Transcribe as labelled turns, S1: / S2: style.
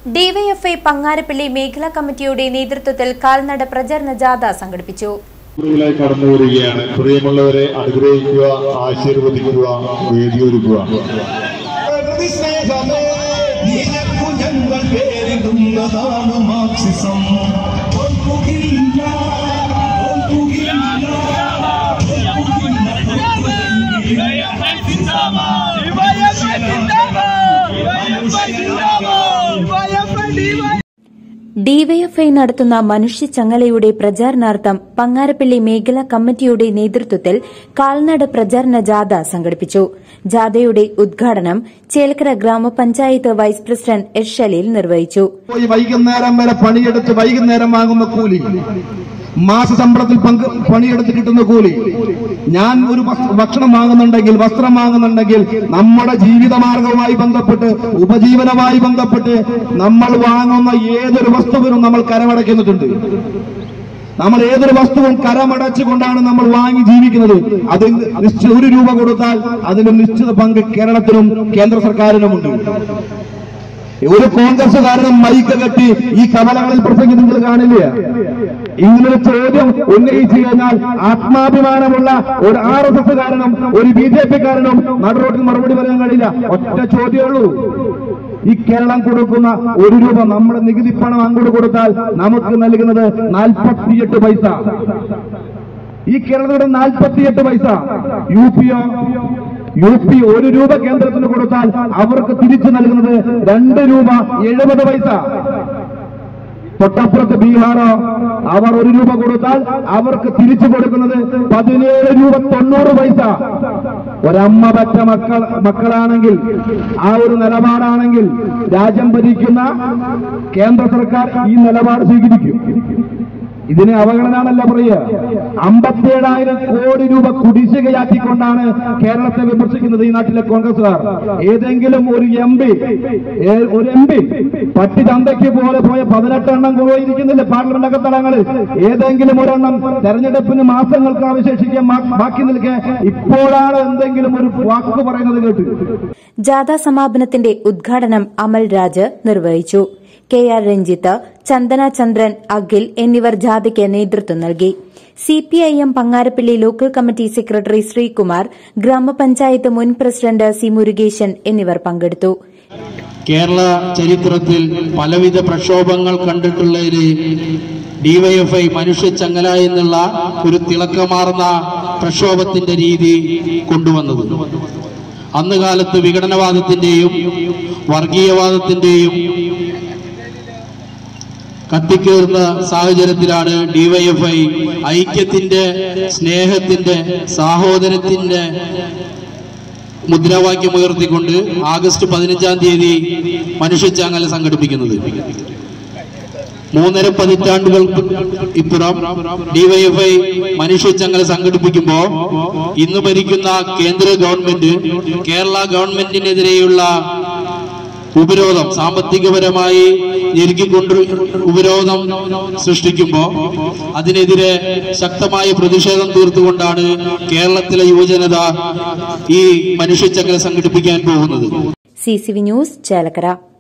S1: DYFI Pangarappilly മേഖലാ കമ്മിറ്റിയുടെ നേതൃത്വത്തിൽ കാൽനട പ്രചരണ ജാഥ സംഘടിപ്പിച്ചു.
S2: കടന്നുവരികയാണ്. പ്രിയമുള്ളവരെ അനുഗ്രഹിക്കുക, ആശീർവദിക്കുക, വേദിയൊരുക്കുക.
S1: ഡിവൈഎഫ്ഐ നടത്തുന്ന മനുഷ്യച്ചങ്ങലയുടെ പ്രചാരണാർത്ഥം പങ്ങാരപ്പള്ളി മേഖലാ കമ്മിറ്റിയുടെ നേതൃത്വത്തിൽ കാൽനട പ്രചാരണ ജാഥ സംഘടിപ്പിച്ചു. ജാഥയുടെ ഉദ്ഘാടനം ചേലക്കര ഗ്രാമപഞ്ചായത്ത് വൈസ് പ്രസിഡന്റ് എസ് ഷലീൽ നിർവഹിച്ചു.
S3: വൈകുന്നേരം വരെ പണിയെടുത്ത് വൈകുന്നേരം വാങ്ങുന്ന കൂലി, മാസശമ്പളത്തിൽ പണിയെടുത്ത് കിട്ടുന്ന കൂലി, ഞാൻ ഒരു ഭക്ഷണം വാങ്ങുന്നുണ്ടെങ്കിൽ, വസ്ത്രം വാങ്ങുന്നുണ്ടെങ്കിൽ, നമ്മുടെ ജീവിതമാർഗവുമായി ബന്ധപ്പെട്ട്, ഉപജീവനവുമായി ബന്ധപ്പെട്ട് നമ്മൾ വാങ്ങുന്ന ഏതൊരു വസ്തുവിനും നമ്മൾ കരമടയ്ക്കുന്നുണ്ട്. നമ്മൾ ഏതൊരു വസ്തുവും കരമടച്ചുകൊണ്ടാണ് നമ്മൾ വാങ്ങി ജീവിക്കുന്നത്. അത് ഒരു രൂപ കൊടുത്താൽ അതിന് നിശ്ചിത പങ്ക് കേരളത്തിനും കേന്ദ്ര സർക്കാരിനുമുണ്ട്. ഒരു കോൺഗ്രസുകാരനും മൈക്ക് കെട്ടി ഈ കവലകളിൽ പ്രസംഗിച്ച് നിങ്ങൾ കാണില്ല. ഇങ്ങനൊരു ചോദ്യം ഉന്നയിച്ചു കഴിഞ്ഞാൽ ആത്മാഭിമാനമുള്ള ഒരു RSS കാരനും ഒരു BJP കാരനും നടുറോട്ടിൽ മറുപടി പറയാൻ കഴിയില്ല. ഒറ്റ ചോദ്യമുള്ളൂ. ഈ കേരളം കൊടുക്കുന്ന ഒരു രൂപ നമ്മുടെ നികുതി പണം അങ്ങോട്ട് കൊടുത്താൽ നമുക്ക് നൽകുന്നത് 48 പൈസ. ഈ കേരളത്തിലൂടെ 48 പൈസ. UP 1 രൂപ കേന്ദ്രത്തിന് കൊടുത്താൽ അവർക്ക് തിരിച്ചു നൽകുന്നത് 2 രൂപ 70 പൈസ. തൊട്ടപ്പുറത്ത് ബീഹാറോ, അവർ 1 രൂപ കൊടുത്താൽ അവർക്ക് തിരിച്ചു കൊടുക്കുന്നത് 17 രൂപ 90 പൈസ. ഒരമ്മ പറ്റ മക്കളാണെങ്കിൽ, ആ ഒരു നിലപാടാണെങ്കിൽ രാജ്യം ഭരിക്കുന്ന കേന്ദ്ര സർക്കാർ ഈ നിലപാട് സ്വീകരിക്കും. ഇതിനെ അവഗണനാണല്ല പറയുക. 57,000 കോടി രൂപ കുടിശ്ശികയാക്കിക്കൊണ്ടാണ് കേരളത്തെ വിമർശിക്കുന്നത് ഈ നാട്ടിലെ കോൺഗ്രസുകാർ. ഏതെങ്കിലും ഒരു MP പട്ടി ചന്തയ്ക്ക് പോലെ പോയ 18 എണ്ണം പോയിരിക്കുന്നില്ല പാർലമെന്റ് അകത്തളങ്ങളിൽ. ഏതെങ്കിലും ഒരെണ്ണം തെരഞ്ഞെടുപ്പിന് മാസങ്ങൾക്ക് അവശേഷിക്കാൻ ബാക്കി നിൽക്കെ ഇപ്പോഴാണ് എന്തെങ്കിലും ഒരു വാക്ക് പറയുന്നത് കേട്ടു.
S1: ജാഥാ സമാപനത്തിന്റെ ഉദ്ഘാടനം അമൽ രാജ് നിർവഹിച്ചു. KR രഞ്ജിത്ത്, ചന്ദന ചന്ദ്രൻ, അഖിൽ എന്നിവർ ജാഥയ്ക്ക് നേതൃത്വം നൽകി. CPIM Pangarappally local committee secretary Sreekumar, ഗ്രാമപഞ്ചായത്ത് മുൻ പ്രസിഡന്റ് C മുരുകേശൻ എന്നിവർ പങ്കെടുത്തു.
S4: കേരള ചരിത്രത്തിൽ പലവിധ പ്രക്ഷോഭങ്ങൾ കണ്ടിട്ടുള്ളതിൽ ഡിവൈഎഫ്ഐ മനുഷ്യച്ചങ്ങല എന്നുള്ള ഒരു തിളക്കമാർന്ന പ്രക്ഷോഭത്തിന്റെ രീതി കൊണ്ടുവന്നത്. അന്ന് കാലത്ത് വിഘടനവാദത്തിന്റെയും വർഗീയവാദത്തിന്റെയും കത്തിക്കേറുന്ന സാഹചര്യത്തിലാണ് ഡിവൈഎഫ്ഐ ഐക്യത്തിന്റെ, സ്നേഹത്തിന്റെ, സാഹോദര്യത്തിന്റെ മുദ്രാവാക്യം ഉയർത്തിക്കൊണ്ട് ആഗസ്റ്റ് 15-ാം തീയതി മനുഷ്യച്ചങ്ങല സംഘടിപ്പിക്കുന്നത്. 3.5 പതിറ്റാണ്ടുകൾക്ക് ഇപ്പുറം ഡിവൈഎഫ്ഐ മനുഷ്യച്ചങ്ങല സംഘടിപ്പിക്കുമ്പോൾ ഇന്ന് ഭരിക്കുന്ന കേന്ദ്ര ഗവൺമെന്റ് കേരള ഗവൺമെന്റിനെതിരെയുള്ള ഉപരോധം, സാമ്പത്തികപരമായി ഞെരുക്കിക്കൊണ്ട് ഉപരോധം സൃഷ്ടിക്കുമ്പോൾ അതിനെതിരെ ശക്തമായ പ്രതിഷേധം തീർത്തുകൊണ്ടാണ് കേരളത്തിലെ യുവജനത ഈ മനുഷ്യച്ചങ്ങല സംഘടിപ്പിക്കാൻ പോകുന്നത്.
S1: CCV news, Chelakkara.